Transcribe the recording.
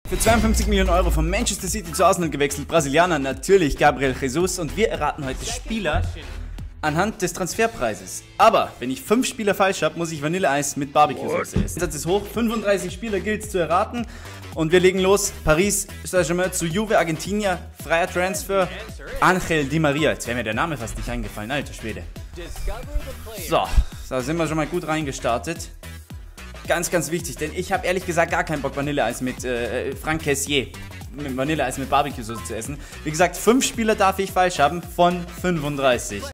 Für 52 Millionen Euro von Manchester City zu Arsenal gewechselt, Brasilianer natürlich Gabriel Jesus, und wir erraten heute Spieler anhand des Transferpreises. Aber wenn ich 5 Spieler falsch habe, muss ich Vanilleeis mit Barbecue-Sauce essen. Der Satz ist hoch, 35 Spieler gilt es zu erraten und wir legen los. Paris Saint-Germain zu Juve Argentinia, freier Transfer, Angel Di Maria. Jetzt wäre mir der Name fast nicht eingefallen, alter Schwede. So, da sind wir schon mal gut reingestartet. Ganz, ganz wichtig, denn ich habe ehrlich gesagt gar keinen Bock, Vanilleeis mit Franck Kessier, mit Vanilleeis mit Barbecue-Soße zu essen. Wie gesagt, 5 Spieler darf ich falsch haben von 35.